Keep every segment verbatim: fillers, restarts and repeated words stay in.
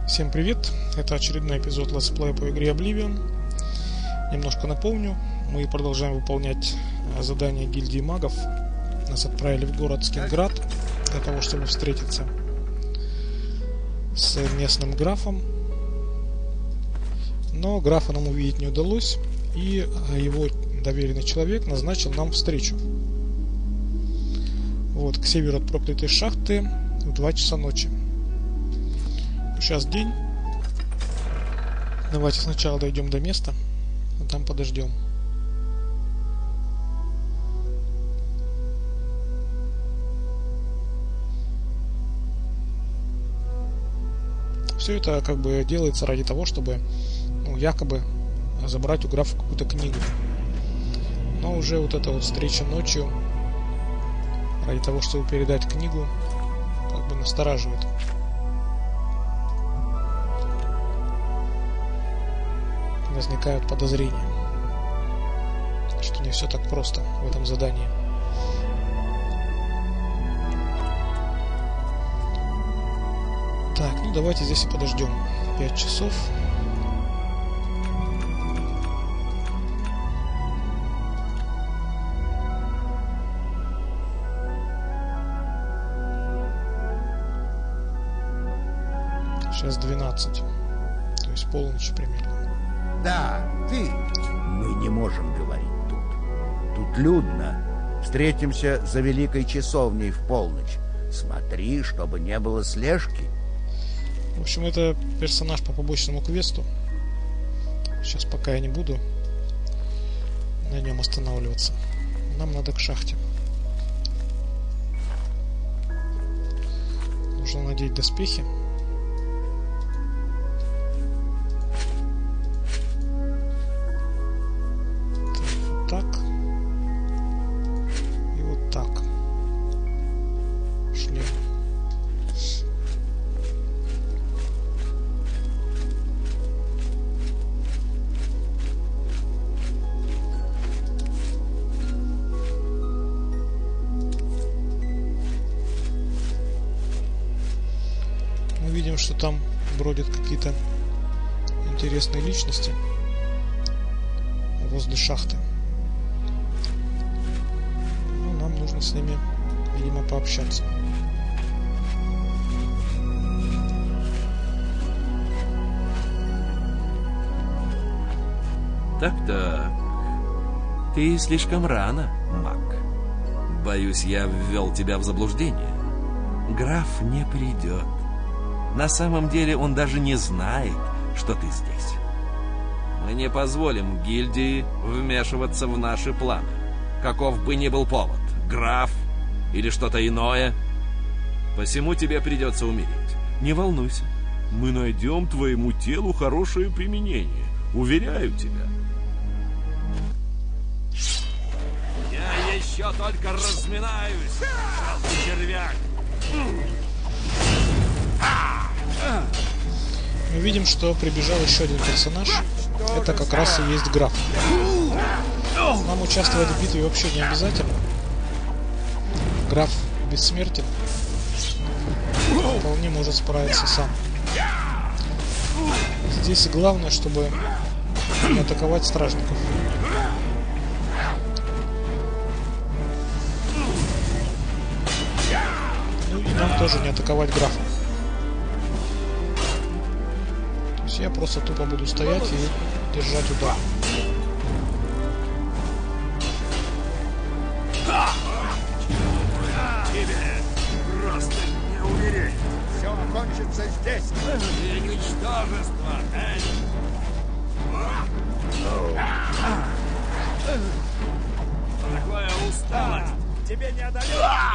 Всем привет! Это очередной эпизод летсплея по игре Oblivion. Немножко напомню, мы продолжаем выполнять задание гильдии магов. Нас отправили в город Скинград для того, чтобы встретиться с местным графом. Но графа нам увидеть не удалось, и его доверенный человек назначил нам встречу. Вот, к северу от проклятой шахты в два часа ночи. Сейчас день. Давайте сначала дойдем до места, а там подождем. Все это как бы делается ради того, чтобы, ну, якобы забрать у графа какую-то книгу. Но уже вот эта вот встреча ночью ради того, чтобы передать книгу, как бы настораживает. Возникают подозрения, что не все так просто в этом задании. Так, ну давайте здесь и подождем пять часов. Сейчас двенадцать, то есть полночь примерно. Да, ты. Мы не можем говорить тут. Тут людно. Встретимся за Великой Часовней в полночь. Смотри, чтобы не было слежки. В общем, это персонаж по побочному квесту. Сейчас пока я не буду на нем останавливаться. Нам надо к шахте. Нужно надеть доспехи. Так. И вот так. Шлем. Мы видим, что там бродят какие-то интересные личности возле шахты. Нужно с ними, видимо, пообщаться. Так-так. Ты слишком рано, маг. Боюсь, я ввел тебя в заблуждение. Граф не придет. На самом деле он даже не знает, что ты здесь. Мы не позволим гильдии вмешиваться в наши планы, каков бы ни был повод. Граф или что-то иное. Посему тебе придется умереть. Не волнуйся. Мы найдем твоему телу хорошее применение. Уверяю тебя. Я еще только разминаюсь, жалкий червяк. Мы видим, что прибежал еще один персонаж. Это как раз и есть граф. Нам участвовать в битве вообще не обязательно. Граф бессмертен, вполне может справиться сам. Здесь главное, чтобы не атаковать стражников. Ну и нам тоже не атаковать графа. То есть я просто тупо буду стоять и держать удар. Просто не умереть. Все кончится здесь. И ничтожество, эй! Такое усталость тебе не одолеть.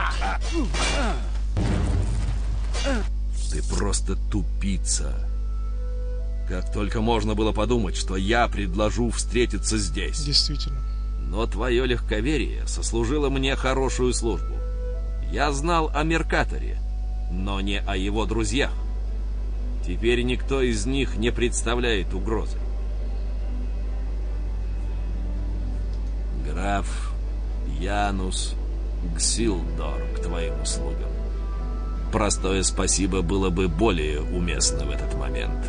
Ты просто тупица. Как только можно было подумать, что я предложу встретиться здесь. Действительно. Но твое легковерие сослужило мне хорошую службу. Я знал о Меркаторе, но не о его друзьях. Теперь никто из них не представляет угрозы. Граф Янус Гсилдор к твоим услугам. простое спасибо было бы более уместно в этот момент.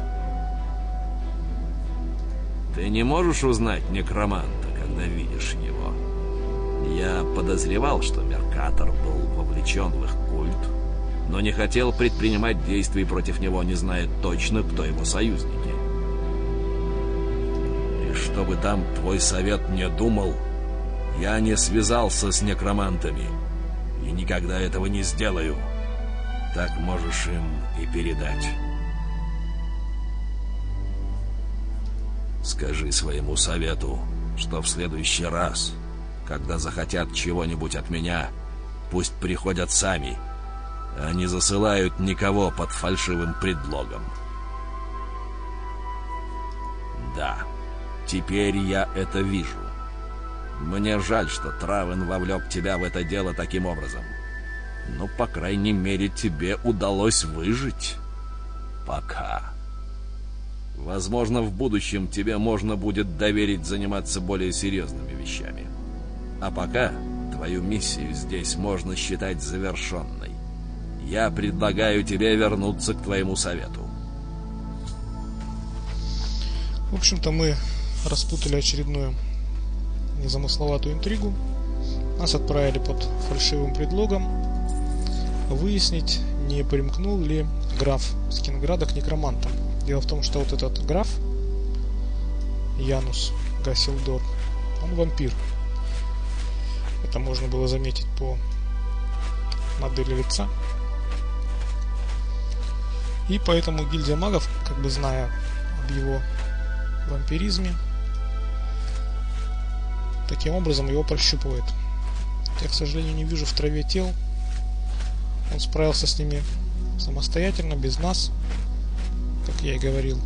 Ты не можешь узнать некроманта, когда видишь его. Я подозревал, что Меркатор был вовлечен в их культ, но не хотел предпринимать действий против него, не зная точно, кто его союзники. И чтобы там твой совет не думал, я не связался с некромантами и никогда этого не сделаю. Так можешь им и передать. Скажи своему совету, что в следующий раз, когда захотят чего-нибудь от меня, пусть приходят сами, а не засылают никого под фальшивым предлогом. Да, теперь я это вижу. Мне жаль, что Травен вовлек тебя в это дело таким образом. Но, по крайней мере, тебе удалось выжить. Пока. Возможно, в будущем тебе можно будет доверить заниматься более серьезными вещами. А пока твою миссию здесь можно считать завершенной. Я предлагаю тебе вернуться к твоему совету. В общем-то, мы распутали очередную незамысловатую интригу. Нас отправили под фальшивым предлогом выяснить, не примкнул ли граф Скинграда к некромантам. Дело в том, что вот этот граф Янус Гасилдор, он вампир. Это можно было заметить по модели лица. И поэтому гильдия магов, как бы зная об его вампиризме, таким образом его прощупывает. Я, к сожалению, не вижу в траве тел. Он справился с ними самостоятельно, без нас, как я и говорил.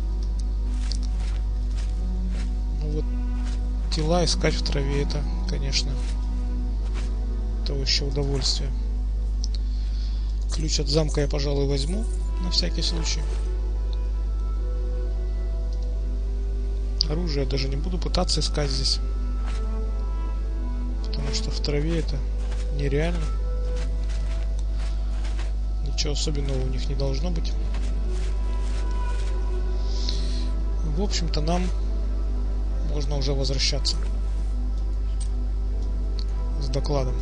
Ну вот, тела искать в траве — это, конечно, то еще удовольствие. Ключ от замка я, пожалуй, возьму на всякий случай. Оружие я даже не буду пытаться искать здесь, потому что в траве это нереально. Ничего особенного у них не должно быть. В общем-то, нам можно уже возвращаться с докладом.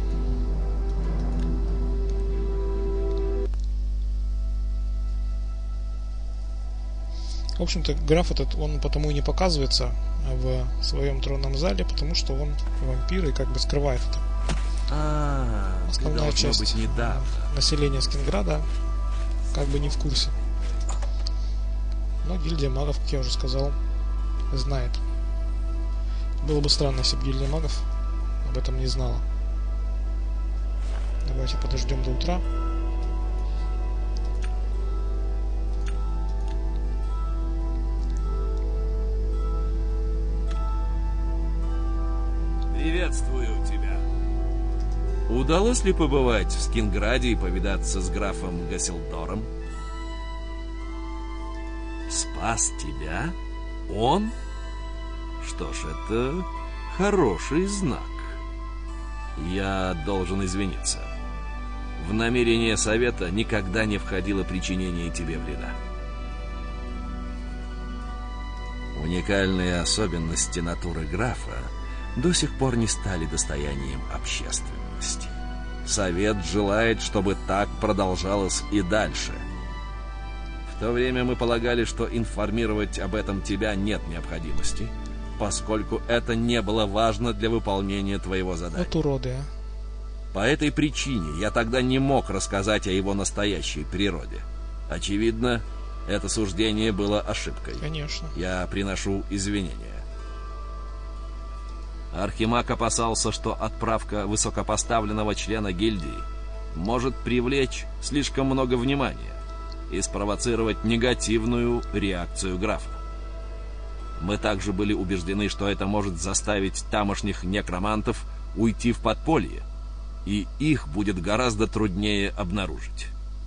В общем-то, граф этот, он потому и не показывается в своем тронном зале, потому что он вампир и как бы скрывает это. А, основная часть быть недавно. населения Скинграда как бы не в курсе. Но гильдия магов, как я уже сказал, знает. Было бы странно, если бы гильдия магов об этом не знала. Давайте подождем до утра. Приветствую тебя. Удалось ли побывать в Скинграде и повидаться с графом Гасилдором? Спас тебя? Он? Что ж, это хороший знак. Я должен извиниться. В намерение совета никогда не входило причинение тебе вреда. Уникальные особенности натуры графа до сих пор не стали достоянием общественности. Совет желает, чтобы так продолжалось и дальше. В то время мы полагали, что информировать об этом тебя нет необходимости, поскольку это не было важно для выполнения твоего задания. Вот уроды, а. По этой причине я тогда не мог рассказать о его настоящей природе. Очевидно, это суждение было ошибкой. Конечно. Я приношу извинения. Архимаг опасался, что отправка высокопоставленного члена гильдии может привлечь слишком много внимания и спровоцировать негативную реакцию графа. Мы также были убеждены, что это может заставить тамошних некромантов уйти в подполье, и их будет гораздо труднее обнаружить.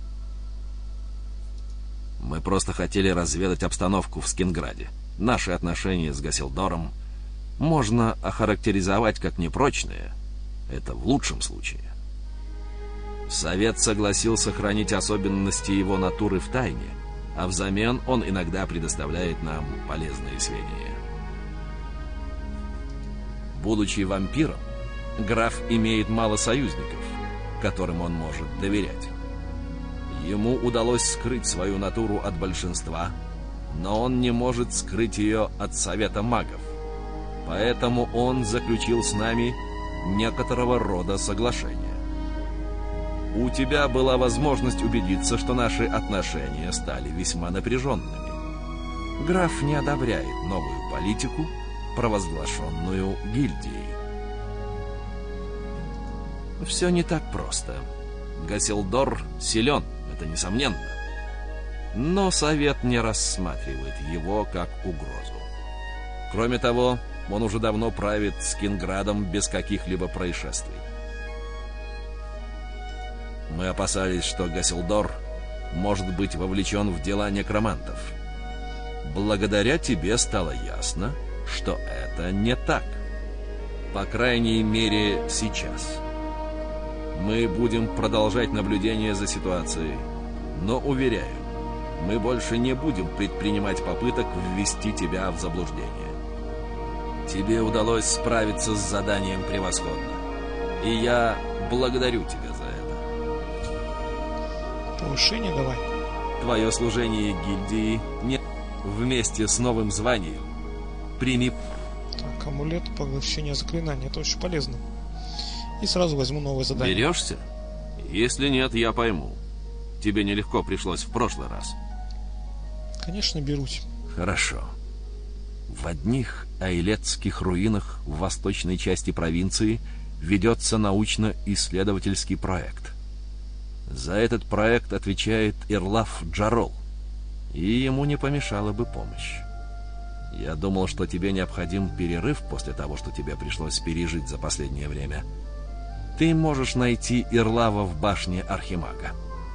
Мы просто хотели разведать обстановку в Скинграде. Наши отношения с Гасилдором можно охарактеризовать как непрочные. Это в лучшем случае. Совет согласился хранить особенности его натуры в тайне, а взамен он иногда предоставляет нам полезные сведения. Будучи вампиром, граф имеет мало союзников, которым он может доверять. Ему удалось скрыть свою натуру от большинства, но он не может скрыть ее от Совета магов. Поэтому он заключил с нами некоторого рода соглашение. У тебя была возможность убедиться, что наши отношения стали весьма напряженными. Граф не одобряет новую политику, провозглашенную гильдией. Все не так просто. Гаселдор силен, это несомненно. Но Совет не рассматривает его как угрозу. Кроме того, он уже давно правит Скинградом без каких-либо происшествий. Мы опасались, что Гаселдор может быть вовлечен в дела некромантов. Благодаря тебе стало ясно, что это не так. По крайней мере, сейчас. Мы будем продолжать наблюдение за ситуацией, но, уверяю, мы больше не будем предпринимать попыток ввести тебя в заблуждение. Тебе удалось справиться с заданием превосходно, и я благодарю тебя за это. Повышение давай. Твое служение гильдии не вместе с новым званием. Прими. Так, амулет поглощения заклинания. Это очень полезно. И сразу возьму новое задание. Берешься? Если нет, я пойму. Тебе нелегко пришлось в прошлый раз. Конечно, берусь. Хорошо. В одних айлетских руинах в восточной части провинции ведется научно-исследовательский проект. За этот проект отвечает Ирлаф Джарол, и ему не помешала бы помощь. Я думал, что тебе необходим перерыв после того, что тебе пришлось пережить за последнее время. Ты можешь найти Ирлава в башне Архимага.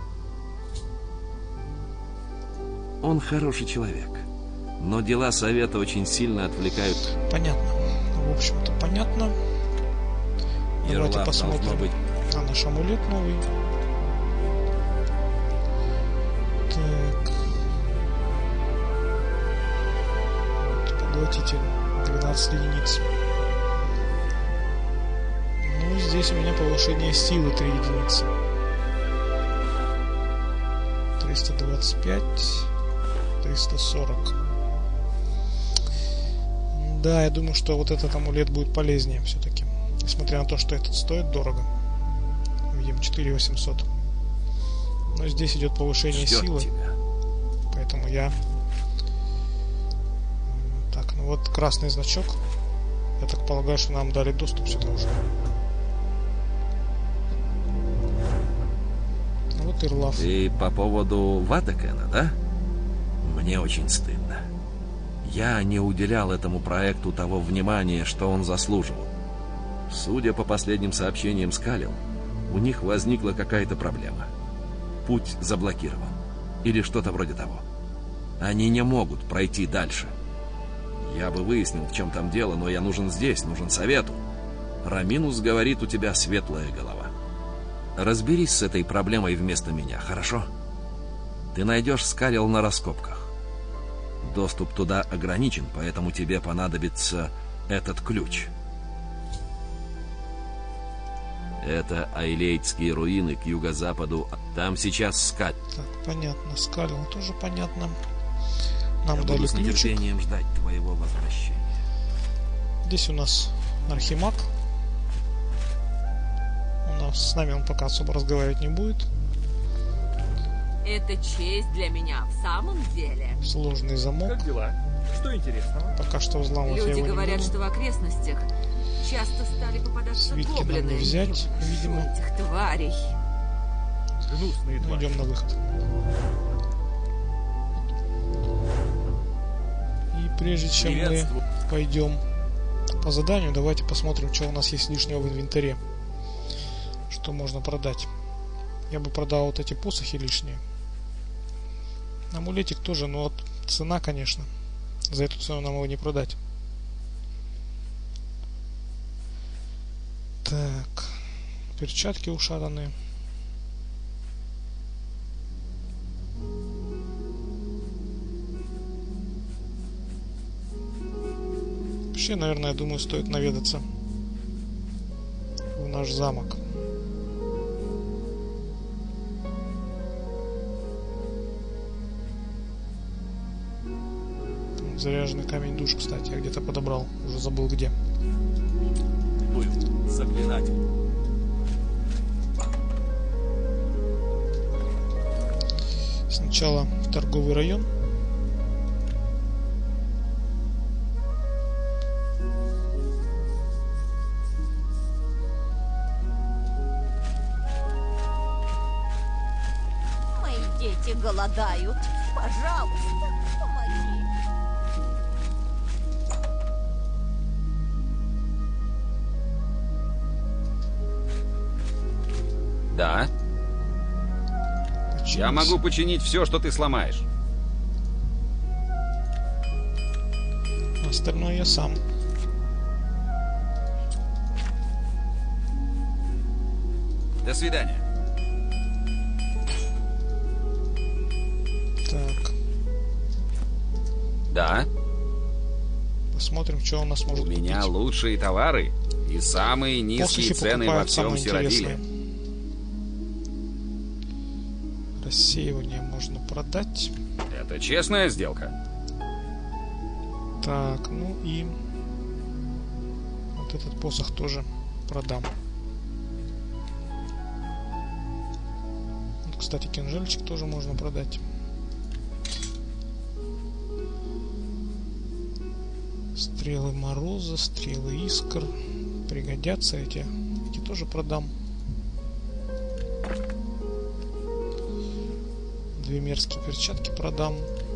Он хороший человек, но дела Совета очень сильно отвлекают. Понятно. В общем-то, понятно. Давайте посмотрим быть... на наш амулет новый. Так. Поглотитель двенадцать единиц. Ну и здесь у меня повышение силы три единицы. триста двадцать пять, триста сорок. Да, я думаю, что вот этот амулет будет полезнее все-таки. Несмотря на то, что этот стоит дорого. Видим, четыре тысячи восемьсот. Но здесь идет повышение Ждет силы. тебя. Поэтому я... Так, ну вот красный значок. Я так полагаю, что нам дали доступ сюда уже. Вот Ирлав. Ты по поводу Ватакена, да? Мне очень стыдно. Я не уделял этому проекту того внимания, что он заслуживал. Судя по последним сообщениям Скалил, у них возникла какая-то проблема. Путь заблокирован. Или что-то вроде того. Они не могут пройти дальше. Я бы выяснил, в чем там дело, но я нужен здесь, нужен Совету. Раминус говорит, у тебя светлая голова. Разберись с этой проблемой вместо меня, хорошо? Ты найдешь Скалил на раскопках. Доступ туда ограничен, поэтому тебе понадобится этот ключ. Это айлейтские руины к юго-западу. Там сейчас Скаль. Так, понятно. Скалил тоже понятно. Нам Я дали буду с ключик. нетерпением ждать твоего возвращения. Здесь у нас Архимаг. У нас с нами он пока особо разговаривать не будет. Это честь для меня, в самом деле. Сложный замок. Как дела? Что интересного? Пока что взламывать я Люди его не говорят, буду. что в окрестностях часто стали попадаться Свитки нам гоблины. не взять, Прошу видимо. этих тварей. Гнусные Ну, твари. идем на выход. И прежде чем мы Приветствую. пойдем по заданию, давайте посмотрим, что у нас есть лишнего в инвентаре. Что можно продать. Я бы продал вот эти посохи лишние. Амулетик тоже, но вот цена, конечно. За эту цену нам его не продать. Так. Перчатки ушатанные. Вообще, наверное, я думаю, стоит наведаться в наш замок. Заряженный камень душ, кстати, я где-то подобрал. Уже забыл где. Был заклинатель. Сначала в торговый район. Мои дети голодают. Пожалуйста, помоги. Да, я могу починить все, что ты сломаешь. Остальное я сам. До свидания. Так, Да, посмотрим, что у нас может у меня купить. лучшие товары и самые низкие Посохи цены во покупают всем самое Сиродиле. интересное. Рассеивание можно продать. Это честная сделка. Так, ну и вот этот посох тоже продам. Вот, кстати, кинжальчик тоже можно продать. Стрелы мороза, стрелы искр. Пригодятся эти. Эти тоже продам. Две мерзкие перчатки продам.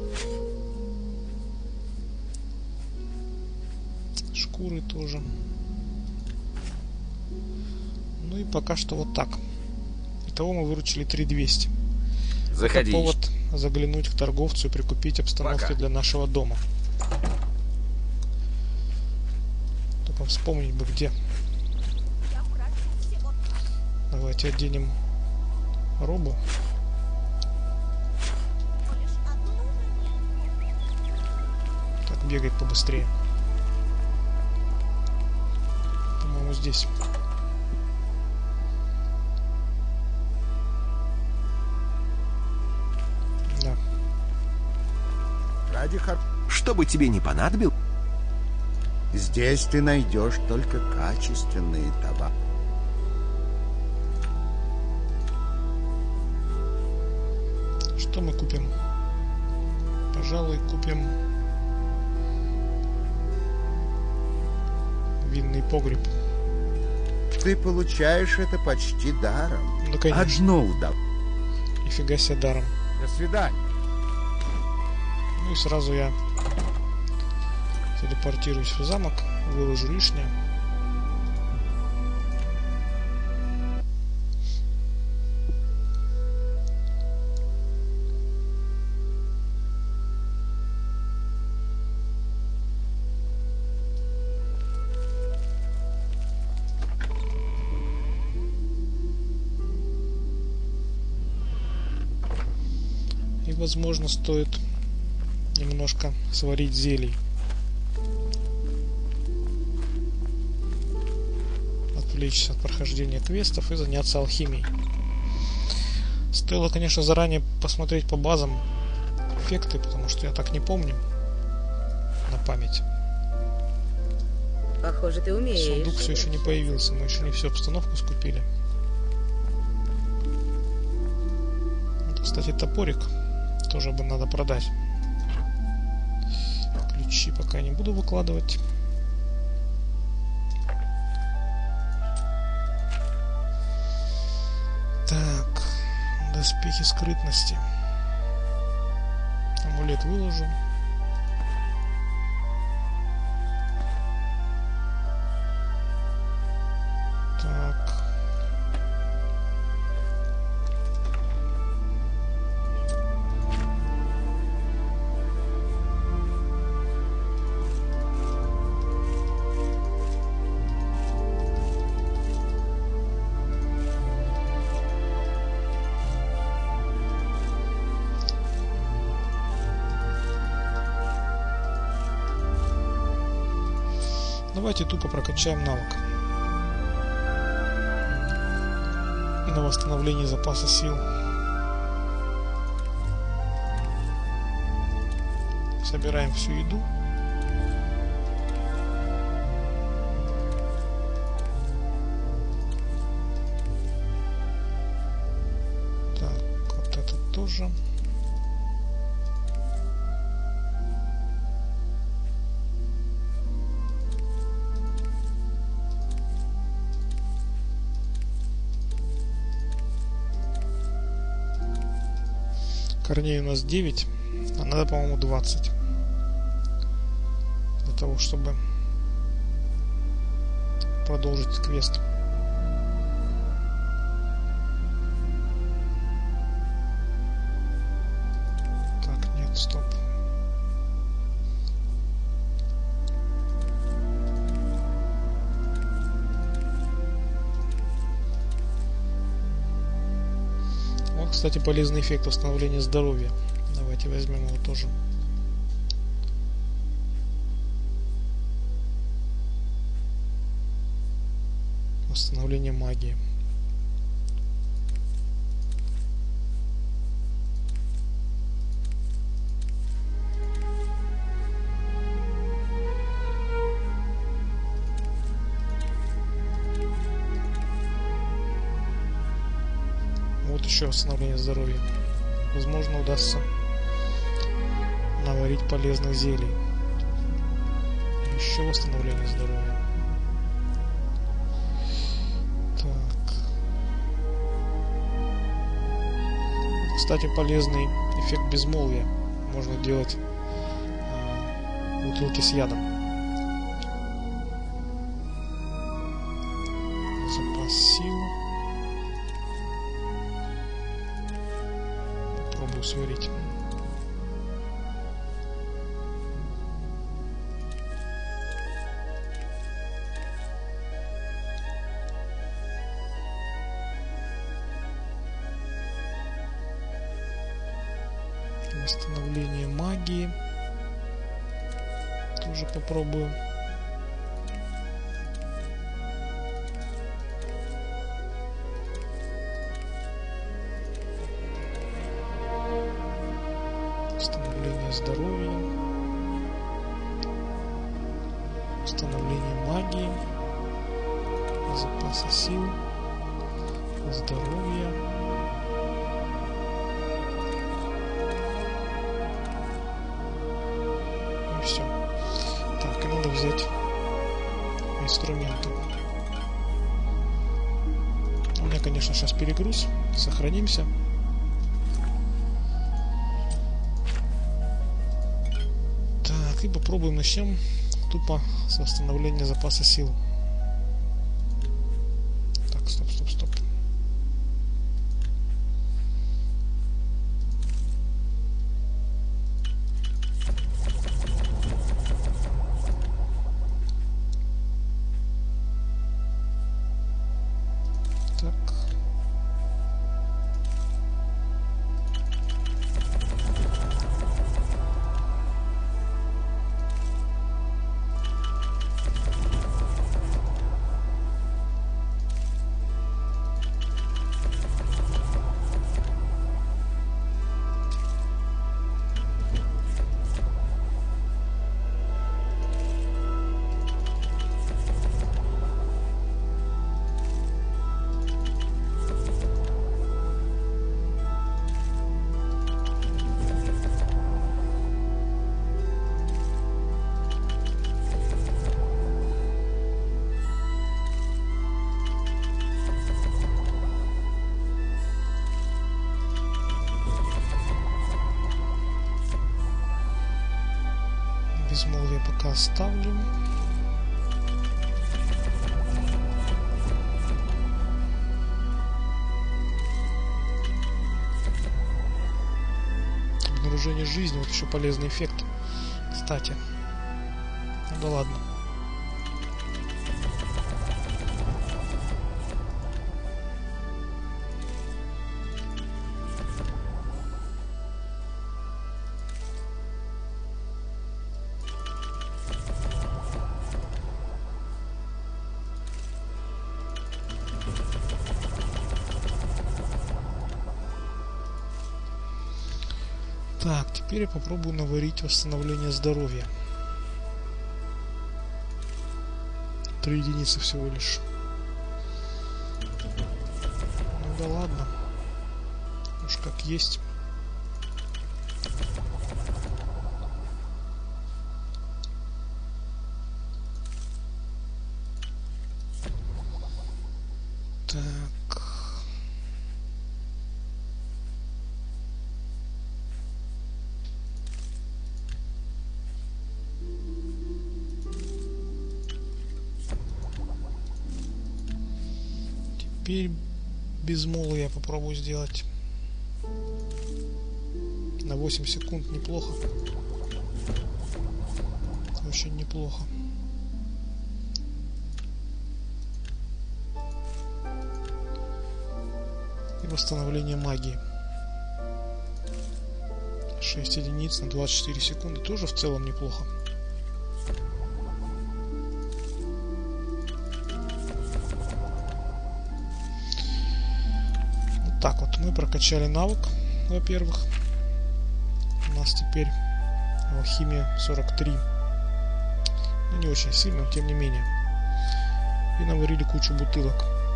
Шкуры тоже. Ну и пока что вот так. Итого мы выручили три тысячи двести. Заходи. Это повод заглянуть к торговцу и прикупить обстановки Пока. для нашего дома. Только вспомнить бы где. Я прошу всего Давайте оденем робу. лишь одну монету. Так, бегать побыстрее. По-моему, здесь. Да. Ради хор... Что бы тебе не понадобилось, Здесь ты найдешь только качественные товары. Что мы купим? Пожалуй, купим винный погреб. Ты получаешь это почти даром. Ну, конечно. Одно удов. Нифига себе даром. До свидания. Ну и сразу я телепортируюсь в замок, выложу лишнее. И, возможно, стоит немножко сварить зелий. Отвлечься от прохождения квестов и заняться алхимией. Стоило, конечно, заранее посмотреть по базам эффекты, потому что я так не помню на память. Похоже, ты умеешь. Сундук все еще не появился, мы еще не всю обстановку скупили. Вот, кстати, топорик тоже бы надо продать. Ключи пока не буду выкладывать. Так, доспехи скрытности. Амулет выложу. Так. Давайте тупо прокачаем навык на восстановление запаса сил. Собираем всю еду. Так, вот это тоже. Корней у нас девять, а надо, по-моему, двадцать. Для того, чтобы продолжить квест. Так, нет, стоп. Вот, кстати, полезный эффект восстановления здоровья. Давайте возьмем его тоже. Восстановление магии. Вот еще восстановление здоровья. Возможно, удастся наварить полезных зелий. Еще восстановление здоровья. Так. Кстати, полезный эффект безмолвия. Можно делать э, бутылки с ядом. Запас сил. Попробую сварить. Восстановление магии. Тоже попробую. Восстановление здоровья. Восстановление магии. Запаса сил. Здоровья. Все. Так, и надо взять инструменты. У меня, конечно, сейчас перегруз. Сохранимся. Так, и попробуем начнем тупо с восстановления запаса сил. Так, стоп, стоп, стоп. Безмолвие пока оставлю. Обнаружение жизни. Вот еще полезный эффект. Кстати. Ну да ладно. Так, теперь я попробую наварить восстановление здоровья. Три единицы всего лишь. Ну да ладно. Уж как есть. Так. Теперь безмолвие я попробую сделать. На восемь секунд неплохо. Очень неплохо. И восстановление магии. шесть единиц на двадцать четыре секунды. Тоже в целом неплохо. Вот так вот мы прокачали навык, во-первых. У нас теперь алхимия сорок три. Ну, не очень сильно, но тем не менее. И наварили кучу бутылок.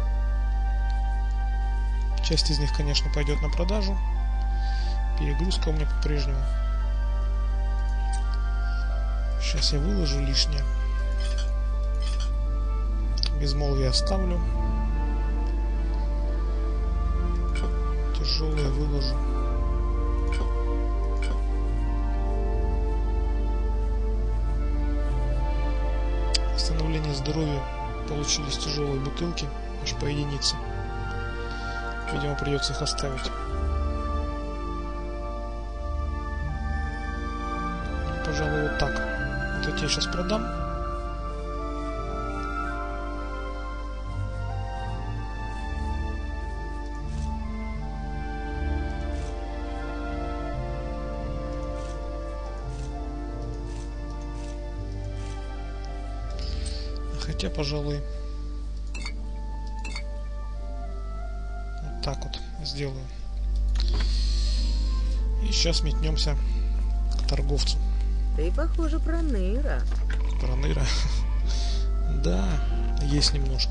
Часть из них, конечно, пойдет на продажу. Перегрузка у меня по-прежнему. Сейчас я выложу лишнее. Безмолвие оставлю. Тяжелое выложу. Восстановление здоровья. Получились тяжелые бутылки. Аж по единице. Видимо, придется их оставить. Ну, пожалуй, вот так. Вот эти я сейчас продам. Хотя, пожалуй, вот так вот сделаю. И сейчас метнемся к торговцу. Ты, похоже, проныра. Проныра. Да, есть немножко.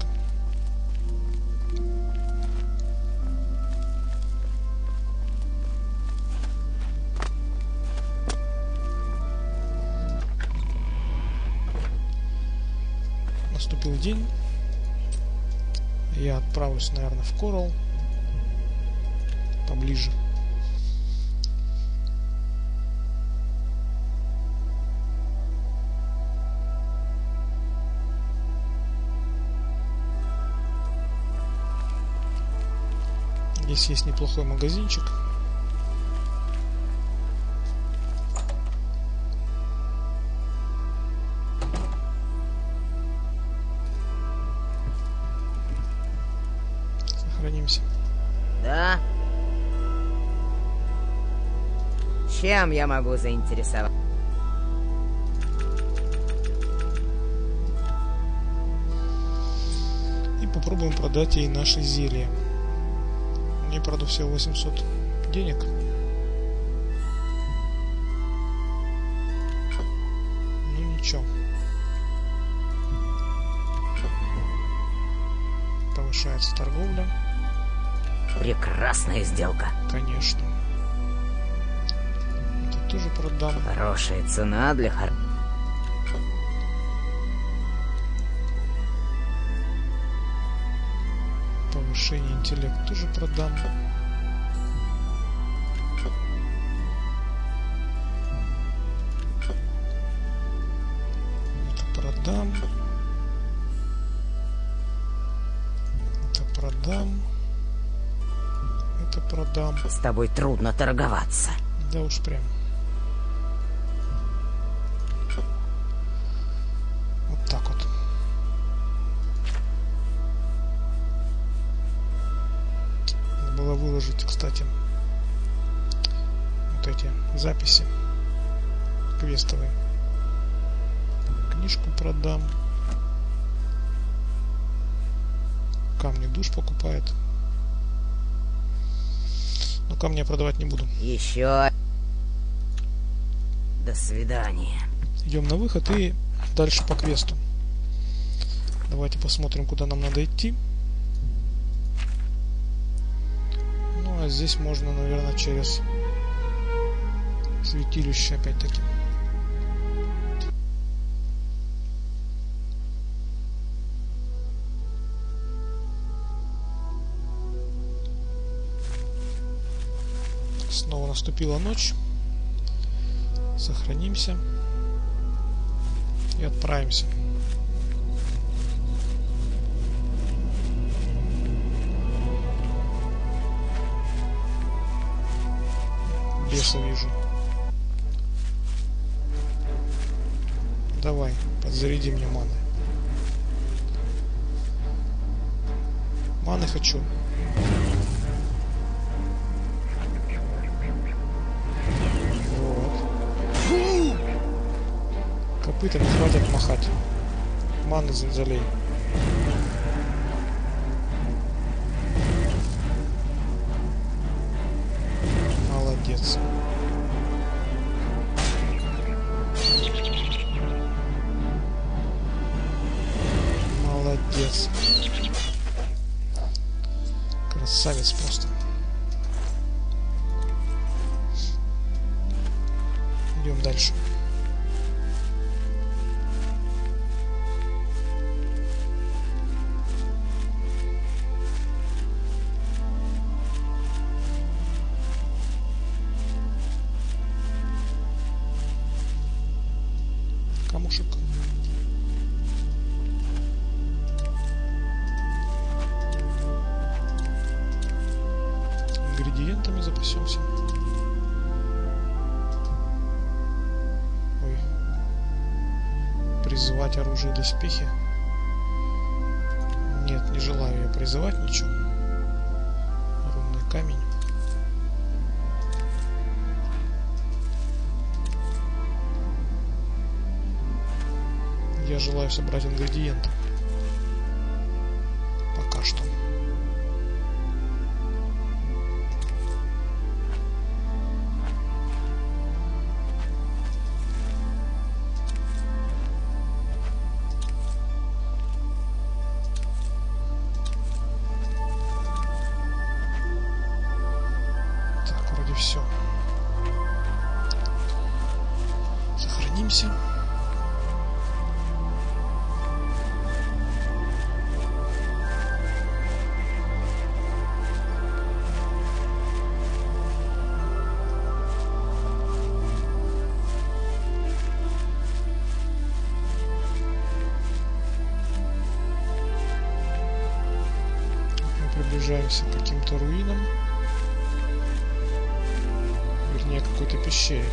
Наступил день. Я отправлюсь, наверное, в Коралл. Поближе. Здесь есть неплохой магазинчик. Сохранимся. Да? Чем я могу заинтересовать? И попробуем продать ей наши зелья. Мне, правда, всего восемьсот денег. Ну ничего. Повышается торговля. Прекрасная сделка. Конечно. Это тоже продам. Хорошая цена для хор... Повышение интеллекта тоже продам. Это продам. Это продам. Это продам. С тобой трудно торговаться. Да уж прям. Вот так вот. Надо было выложить, кстати, вот эти записи квестовые. Книжку продам. Камни душ покупает. Но камни я продавать не буду. Еще. До свидания. Идем на выход и дальше по квесту. Давайте посмотрим, куда нам надо идти. Ну, а здесь можно, наверное, через святилище опять-таки. Снова наступила ночь. Сохранимся и отправимся. Беса вижу. Давай, подзаряди мне маны. Маны хочу. Вот. Копытами хватит махать. Маны залей. Молодец. Молодец. Красавец просто. Идем дальше. Камушек. Ингредиентами запасемся. Ой. Призывать оружие и доспехи. Нет, не желаю я призывать ничего. Рунный камень. Я желаю собрать ингредиенты. Пока что. Так, вроде все. Сохранимся. Приближаемся к каким-то руинам, вернее, какой-то пещере.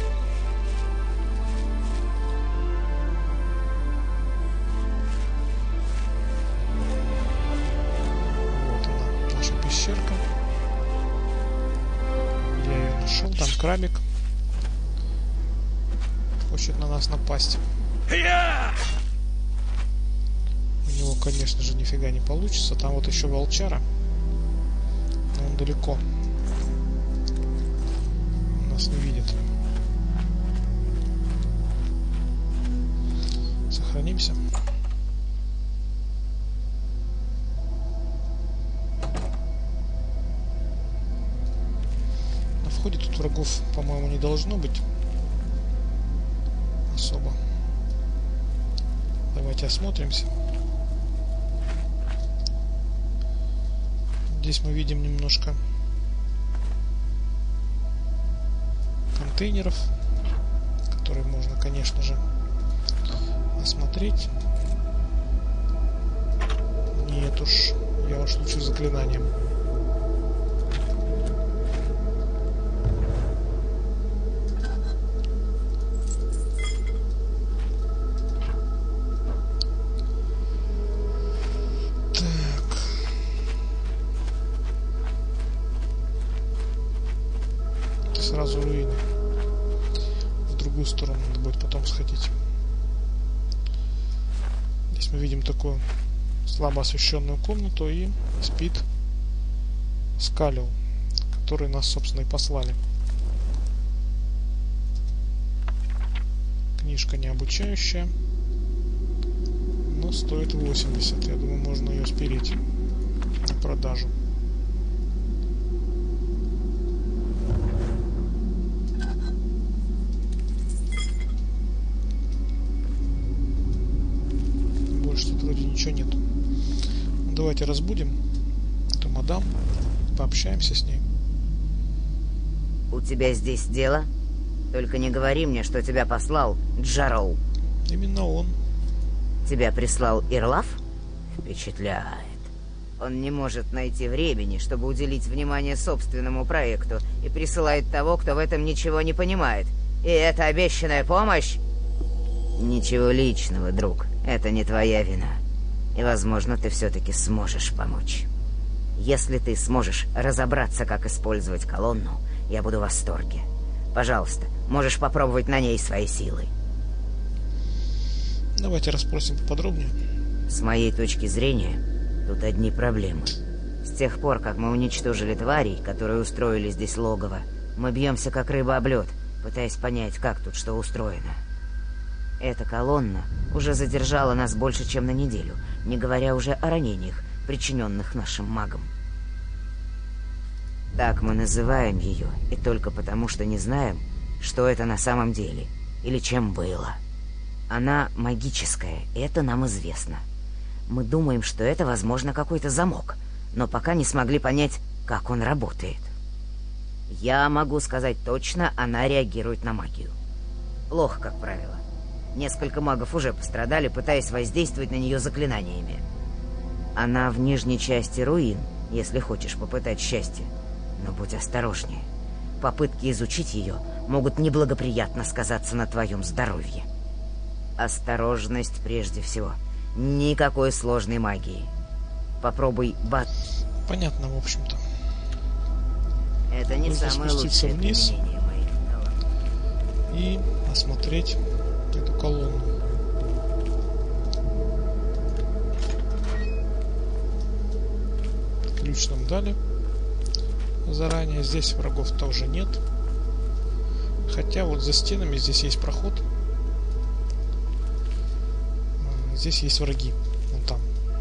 Вот она, наша пещерка. Я ее нашел, там крабик хочет на нас напасть. У него, конечно же, нифига не получится. Там вот еще волчара. Он далеко. Нас не видит. Сохранимся. На входе тут врагов, по-моему, не должно быть. Особо. Давайте осмотримся. Здесь мы видим немножко контейнеров, которые можно, конечно же, осмотреть. Нет уж, я уж лучше заклинанием. Сразу руины. В другую сторону надо будет потом сходить. Здесь мы видим такую слабо освещенную комнату, и спит Скалил, который нас, собственно, и послали. Книжка не обучающая, но стоит восемьдесят. Я думаю, можно ее спереть на продажу. Больше тут вроде ничего нету. Ну, давайте разбудим эту мадам, пообщаемся с ней. У тебя здесь дело? Только не говори мне, что тебя послал Джароу. Именно он. Тебя прислал Ирлав? Впечатляет. Он не может найти времени, чтобы уделить внимание собственному проекту, и присылает того, кто в этом ничего не понимает. И это обещанная помощь? Ничего личного, друг. Это не твоя вина. И, возможно, ты все-таки сможешь помочь. Если ты сможешь разобраться, как использовать колонну, я буду в восторге. Пожалуйста, можешь попробовать на ней свои силы. Давайте расспросим поподробнее. С моей точки зрения, тут одни проблемы. С тех пор, как мы уничтожили тварей, которые устроили здесь логово, мы бьемся как рыба об лед, пытаясь понять, как тут что устроено. Эта колонна уже задержала нас больше, чем на неделю, не говоря уже о ранениях, причиненных нашим магам. Так мы называем ее, и только потому, что не знаем, что это на самом деле, или чем было. Она магическая, и это нам известно. Мы думаем, что это, возможно, какой-то замок, но пока не смогли понять, как он работает. Я могу сказать точно, она реагирует на магию. Плохо, как правило. Несколько магов уже пострадали, пытаясь воздействовать на нее заклинаниями. Она в нижней части руин, если хочешь попытать счастье. Но будь осторожнее. Попытки изучить ее могут неблагоприятно сказаться на твоем здоровье. Осторожность прежде всего. Никакой сложной магии. Попробуй бат... Понятно, в общем-то. Это не Нужно самое спуститься лучшее вниз применение моих навыков. и осмотреть эту колонну. Ключ нам дали заранее. Здесь врагов тоже нет. Хотя вот за стенами здесь есть проход. Здесь есть враги. Вон там.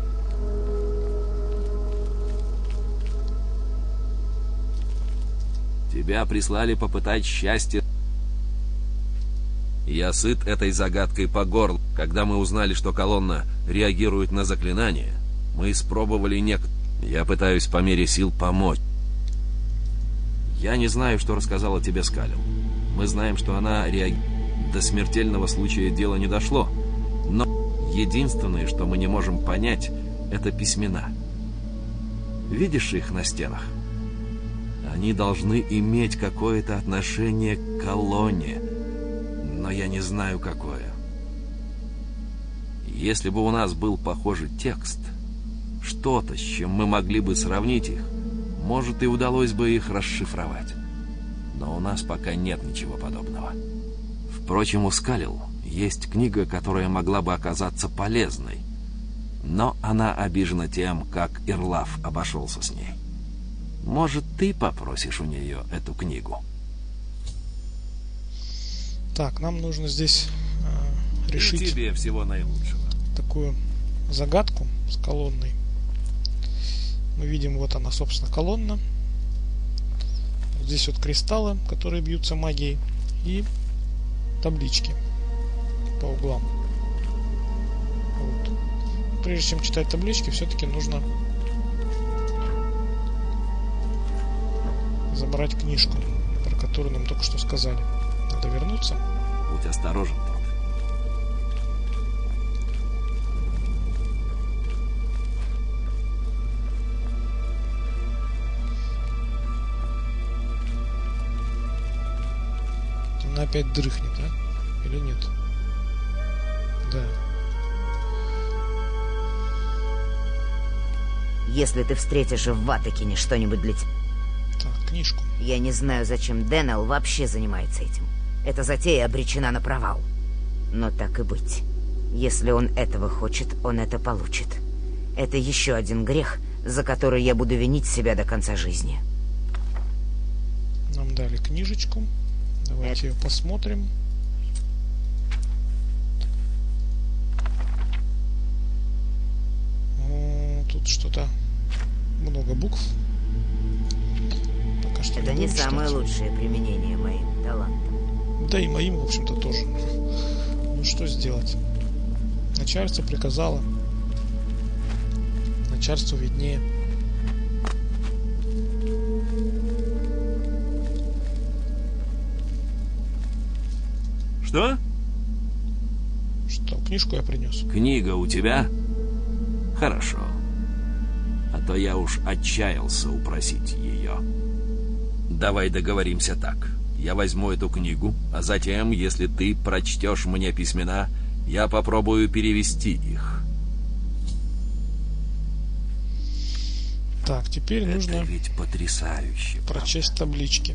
Тебя прислали попытать счастье. Я сыт этой загадкой по горло. Когда мы узнали, что колонна реагирует на заклинания, мы испробовали нек... Я пытаюсь по мере сил помочь. Я не знаю, что рассказала тебе Скалил. Мы знаем, что она реагирует. До смертельного случая дело не дошло. Но единственное, что мы не можем понять, это письмена. Видишь их на стенах? Они должны иметь какое-то отношение к колонне, но я не знаю, какое. Если бы у нас был похожий текст, что-то, с чем мы могли бы сравнить их, может, и удалось бы их расшифровать. Но у нас пока нет ничего подобного. Впрочем, у Скалил есть книга, которая могла бы оказаться полезной, но она обижена тем, как Ирлав обошелся с ней. Может, ты попросишь у нее эту книгу? Так, нам нужно здесь э, решить И тебе всего наилучшего. такую загадку с колонной. Мы видим, вот она, собственно, колонна. Вот здесь вот кристаллы, которые бьются магией, и таблички по углам. Вот. Прежде чем читать таблички, все-таки нужно забрать книжку, про которую нам только что сказали. Надо вернуться. Будь осторожен, Тодд. Она опять дрыхнет, а? Или нет? Да. Если ты встретишь в Ватакине что-нибудь для тебя... Так, книжку. Я не знаю, зачем Дэннел вообще занимается этим. Эта затея обречена на провал. Но так и быть. Если он этого хочет, он это получит. Это еще один грех, за который я буду винить себя до конца жизни. Нам дали книжечку. Давайте Это... ее посмотрим. что-то много букв. Пока что Это не говорю, самое читать. лучшее применение моим талантам. Да и моим, в общем-то, тоже. Ну что сделать? Начальство приказало. Начальству виднее. Что? Что, книжку я принес. Книга у тебя? Хорошо. А то я уж отчаялся упросить ее. Давай договоримся так. Я возьму эту книгу, а затем, если ты прочтешь мне письмена, я попробую перевести их. Так, теперь Это нужно ведь потрясающе. прочесть таблички.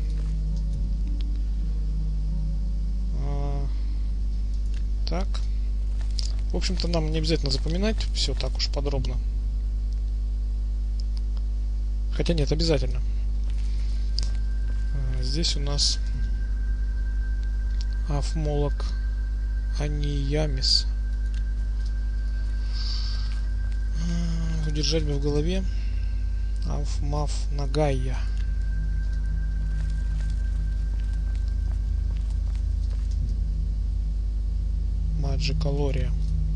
А, так. В общем-то, нам не обязательно запоминать все так уж подробно. Хотя нет, обязательно. А, здесь у нас Афмолог Аниямис. А, удержать бы в голове. Афмаф Нагайя. Маджикалория.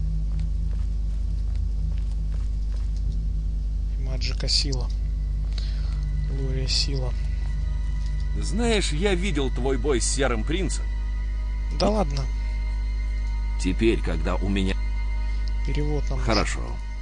Маджика Сила. Лория Сила. Знаешь, я видел твой бой с Серым Принцем. Да ладно, Теперь, когда у меня... перевод нам. Хорошо.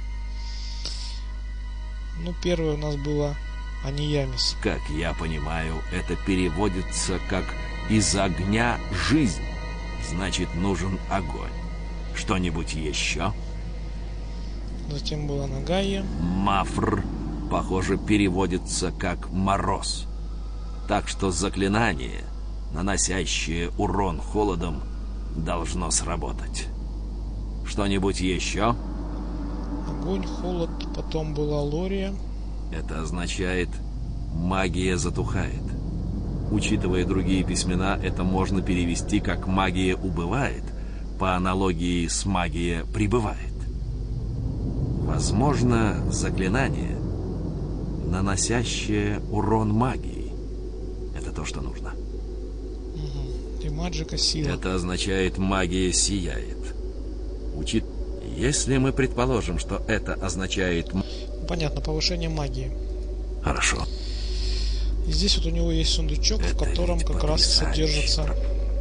Ну, первое у нас было Аниямис. Как я понимаю, это переводится как «из огня жизнь». Значит, нужен огонь. Что-нибудь еще? Затем была Нагайя. Мафр, похоже, переводится как «мороз». Так что заклинание, наносящее урон холодом, должно сработать. Что-нибудь еще? Огонь, холод. Потом была Лория. Это означает «магия затухает». Учитывая другие письмена, это можно перевести как «магия убывает», по аналогии с «магия прибывает». Возможно, заклинание, наносящее урон магии. Это то, что нужно. Угу. И Маджика Сила. Это означает «магия сияет». Учит... Если мы предположим, что это означает... Понятно, повышение магии. Хорошо. И здесь вот у него есть сундучок, Это в котором ведь как раз потрясающе. содержатся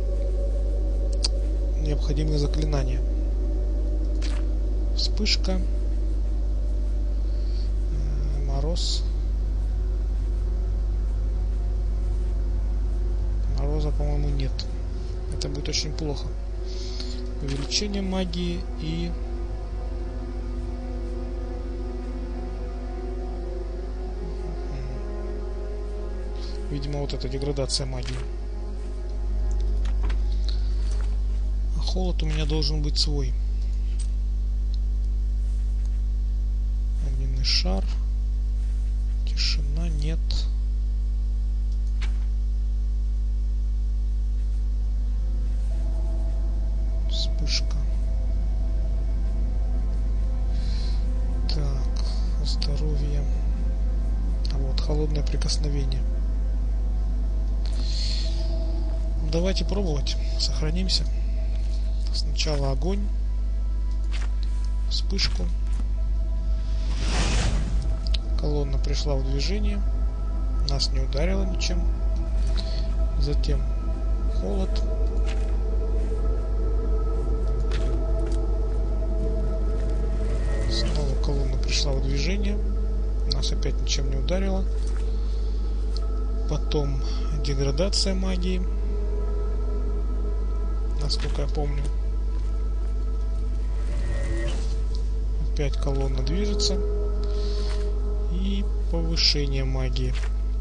необходимые заклинания. Вспышка. э, Мороз. Мороза, по-моему, нет. Это будет очень плохо. Увеличение магии и... Видимо, вот эта деградация магии. А холод у меня должен быть свой. Огненный шар. Тишина нет. Вспышка. Так, здоровье. А вот холодное прикосновение. Давайте пробовать. Сохранимся. Сначала огонь. Вспышку. Колонна пришла в движение. Нас не ударило ничем. Затем холод. Снова колонна пришла в движение. Нас опять ничем не ударило. Потом деградация магии. Насколько я помню. Опять колонна движется. И повышение магии.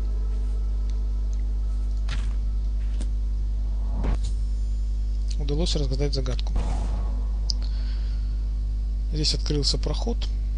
Удалось разгадать загадку. Здесь открылся проход.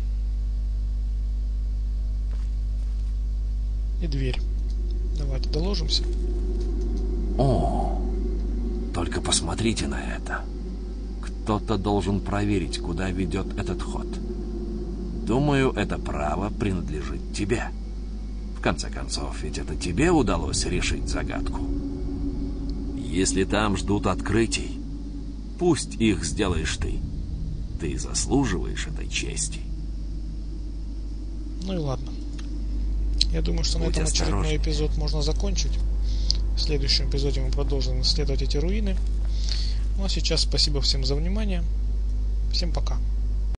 И дверь. Давайте доложимся. О, только посмотрите на это. Кто-то должен проверить, куда ведет этот ход. Думаю, это право принадлежит тебе. В конце концов, ведь это тебе удалось решить загадку. Если там ждут открытий, пусть их сделаешь ты. Ты заслуживаешь этой чести. Ну и ладно. Я думаю, что на Будь этом очередной осторожнее. эпизод можно закончить. В следующем эпизоде мы продолжим исследовать эти руины. Ну а сейчас спасибо всем за внимание. Всем пока.